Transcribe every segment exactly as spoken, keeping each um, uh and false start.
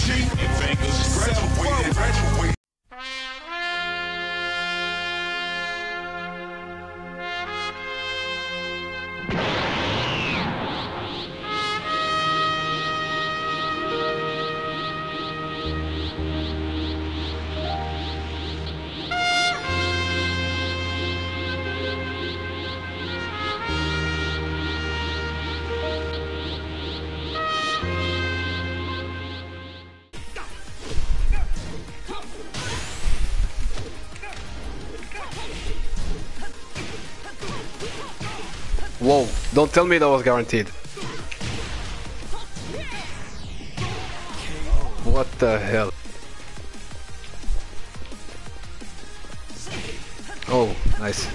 cheating fingers. Graduated, graduated. Whoa, don't tell me that was guaranteed. What the hell? Oh, nice.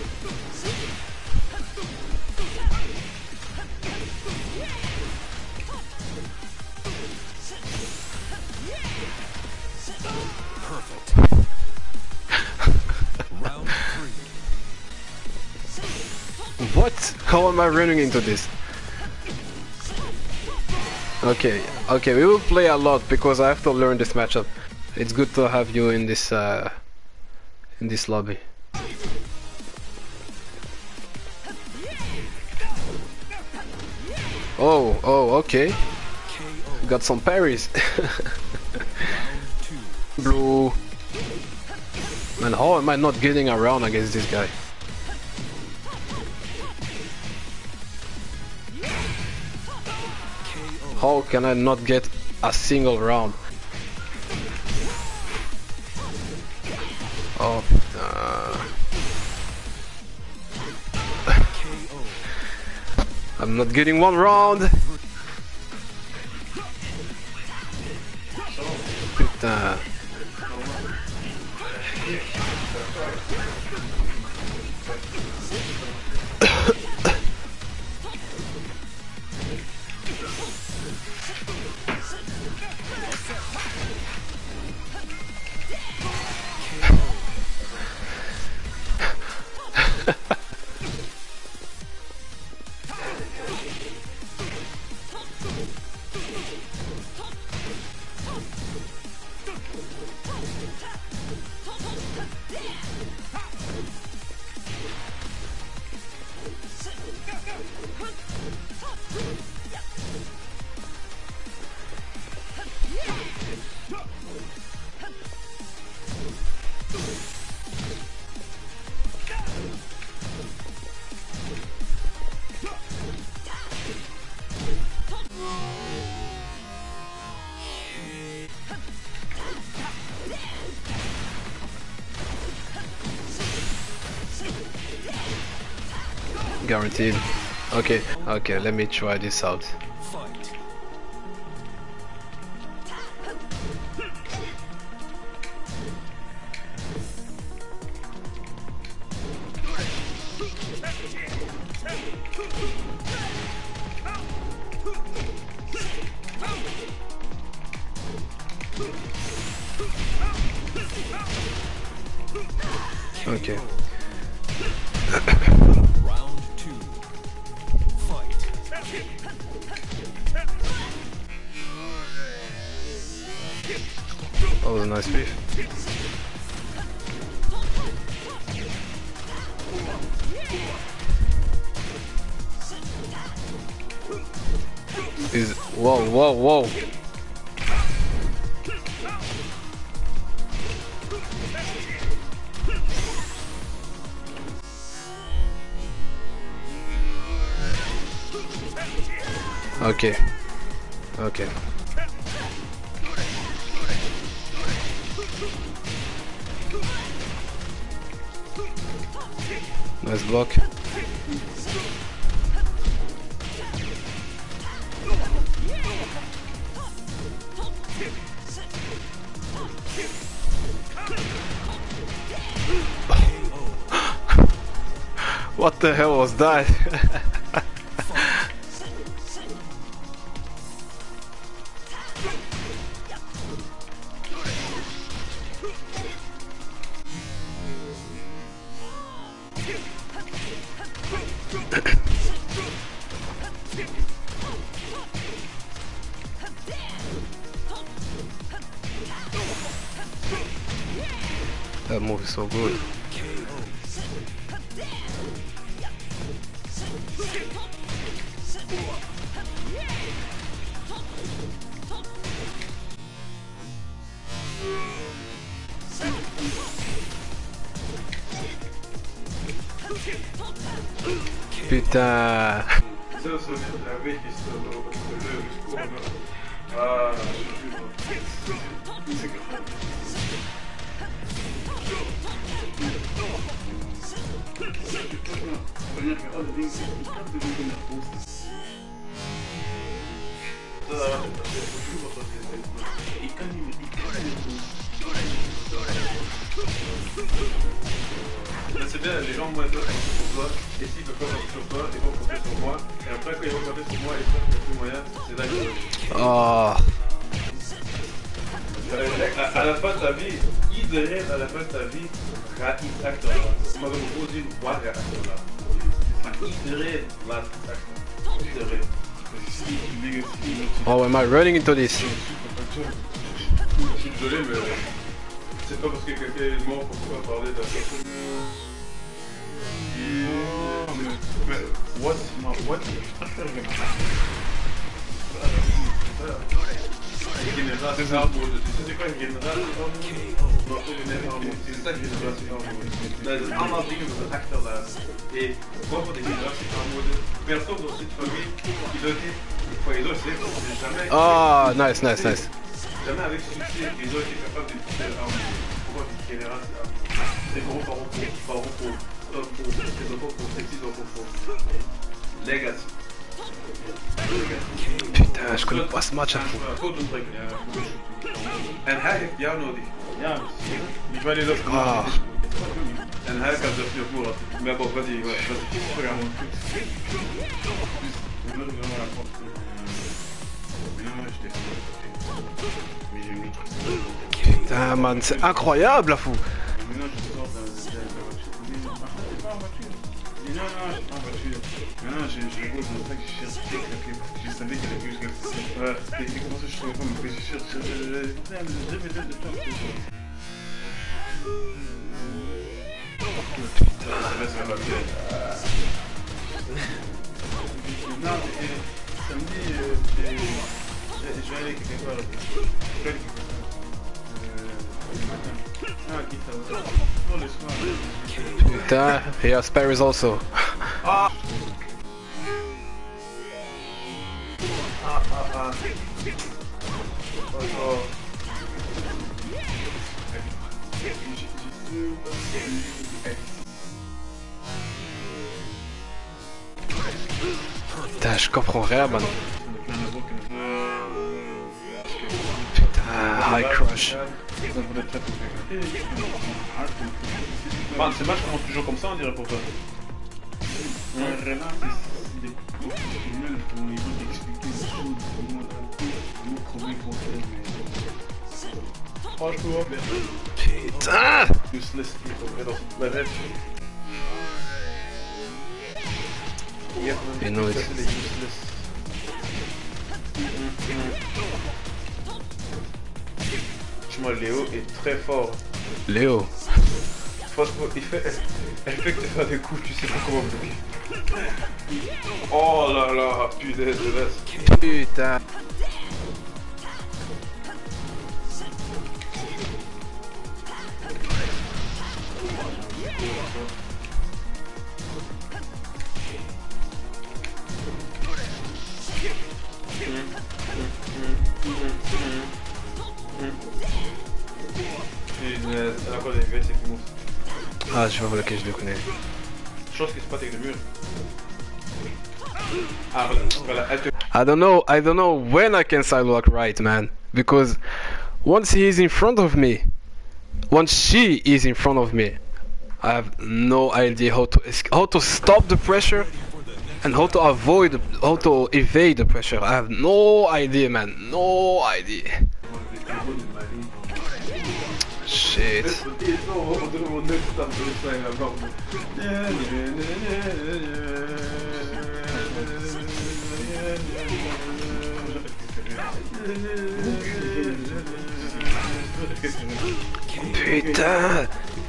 What? How am I running into this? Okay, okay, we will play a lot because I have to learn this matchup. It's good to have you in this uh, in this lobby. Oh, oh, okay. Got some parries. Blue. Man, how am I not getting around against this guy? How can I not get a single round? Oh, uh... I'm not getting one round. Putain. Guaranteed. Okay, okay, let me try this out. Okay. That was a nice beef. Is whoa whoa whoa. Okay. Okay. Nice block. What the hell was that? That move is so good. Putain. C'est bien, les gens vont être compter sur toi, et s'ils peuvent pas compter sur toi, ils vont compter sur moi, et après quand ils vont compter sur moi et ça, il n'y a plus moyen, c'est là que... Oh. À, à la fin de ta vie, iedereen à la fin de ta vie gaat iets achterlaten. Maar we moeten zien waar je achterlaat. Maar iedereen laat iets achter. Iedereen. Oh, am I running into this? Je suis désolé, mais c'est pas parce que quelqu'un est mort qu'on peut pas parler d'un personne. Mais what? What? Generatie armoede. Dus het is gewoon generatie armoede. C'est ça generatie armoede. Dat is allemaal dingen die we achterlaten. Et quoi pour des générations armoede? Personne dans cette famille qui doit dire, il faut les autres, c'est jamais. Oh, nice, nice, nice. Jamais avec succès, les autres étaient capables de faire armoede. Pourquoi une génération armoede? C'est grands-parents pour, parents pour, hommes pour, les enfants pour, les petits-enfants pour. Legacy. Putain, je connais pas ce match à fond. En hij heeft jou nodig. Ja, ik wil niet dat Ah. En hij kan zelfs niet op moord. Maar bon, vas-y, ouais, vas-y. Putain, man, c'est incroyable, la fou. Non, non, je suis pas en voiture. Maintenant, je rigole, c'est pour ça que je cherche. Je savais qu'il y avait quelque chose comme ça. Ouais, et comment ça je trouvais pas, mais je cherche. Je vais de temps. Putain, ça va bien. Non, samedi, je vais aller quelque part. Je vais aller quelque part. Le matin. Ah, qui ça va? Non, le soir. Putain, here Sparrows also. Ah! Ah, ah, ah. Oh, oh. Putain, je comprends rien, man. Putain, high crush. Man, ces matchs commencent toujours comme ça, on dirait pour toi. Un renard, c'est des professionnels au niveau d'expliquer les choses, comment trouver qu'on fait, mais... Franchement, Putain! useless people, mais dans cette planète. You know it. Ça, c'est les useless. Franchement, Léo est très fort. Léo. Franchement, il fait... Elle fait que tu fais des coups, tu sais pas comment bloquer. Oh là là, punaise de laisse. Putain. Punaise, elle a encore des gars, c'est qui montent. Ah, je vois lequel je le connais. Chose qui se passe avec le mur. Ah voilà, voilà, elle te... I don't know, I don't know when I can sidewalk right, man. Because once he is in front of me, once she is in front of me, I have no idea how to how to stop the pressure and how to avoid, how to evade the pressure. I have no idea, man. No idea. Shit. Putain.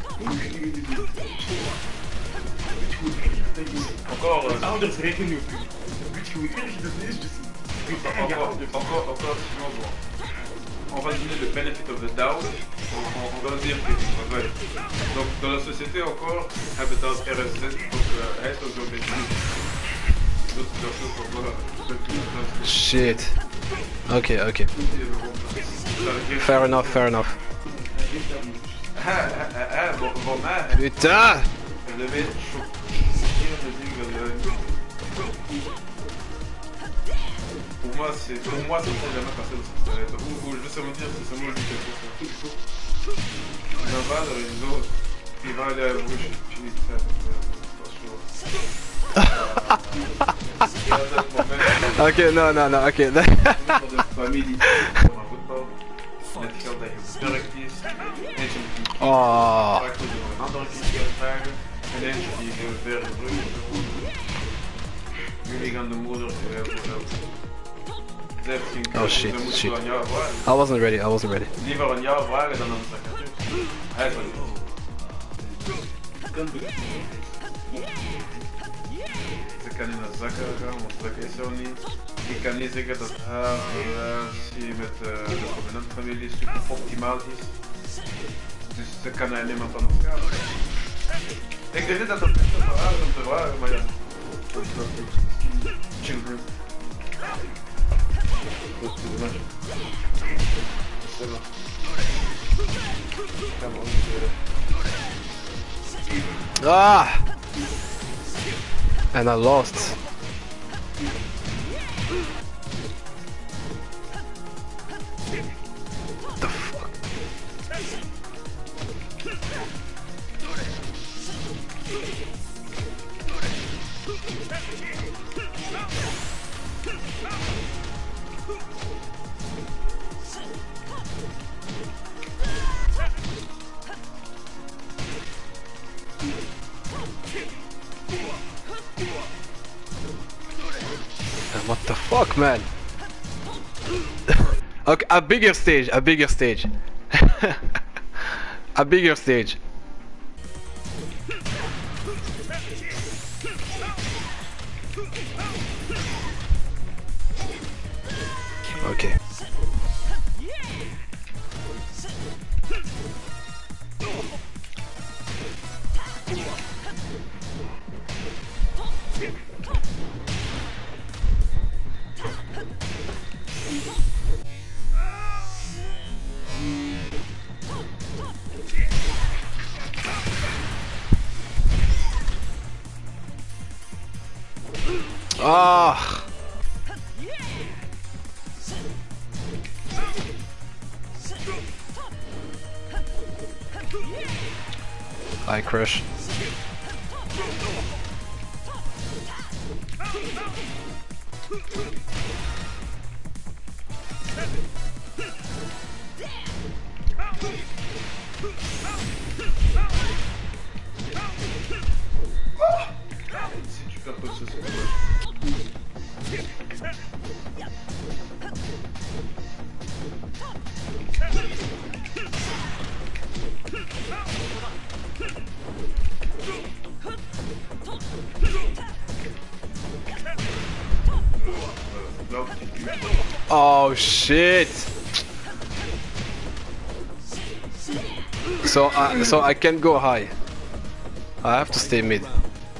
ouders rekenen niet op u. Weet je hoe erg dat is? Dus, encore, encore, encore, sinon bon. On va donner le benefit of the doubt. On, on, on va dire que ouais. Donc dans la société encore, hebben dat R S Z, donc uh, hij is ook zo'n beetje. D'autres personnes encore. Shit. Okay, okay. Fair enough, fair enough. Putain! Pour moi, c'est pour moi, c'est jamais passé dans cette planète. Ou, ou je vais seulement dire, c'est seulement lui qui a fait ça. Il en va dans les autres, il va aller à la bouche, puis il fait attention. Okay, no, no, no, okay. Familie, voetbal. Net geld dat je beperkt is. Eentje die Oh. vaak moet je een andere kies gaat vragen. En eentje die heel ver in brug moet worden. Jullie gaan de moeder heel veel helpen. Oh shit, dan moet shit. je aan jou vragen. I wasn't ready, I wasn't ready. Liever aan jou vragen dan aan de secretaris. Hij is wel niet. Ze kan in de zakken gaan, want dat is zo niet. Ik kan niet zeggen dat haar relatie met uh, de prominente familie super optimaal is. Dus ze kan alleen maar van elkaar. Ik denk niet dat het beste voor haar is om te vragen, maar ja. Dat is wel goed. Children. Dat is goed, maar. Stemmen. Gaan we ook Ah! And I lost. The fuck? What the fuck, man? Okay, a bigger stage, a bigger stage. A bigger stage. Okay. Ah. Hi, Crush. Si tu perds pas ça, c'est dommage. Oh shit! So, uh, so I can't go high. I have to stay mid.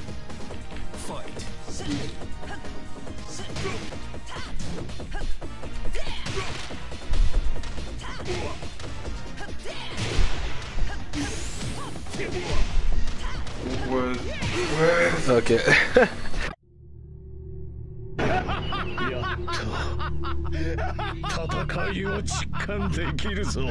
Okay. 戦いを実感できるぞ。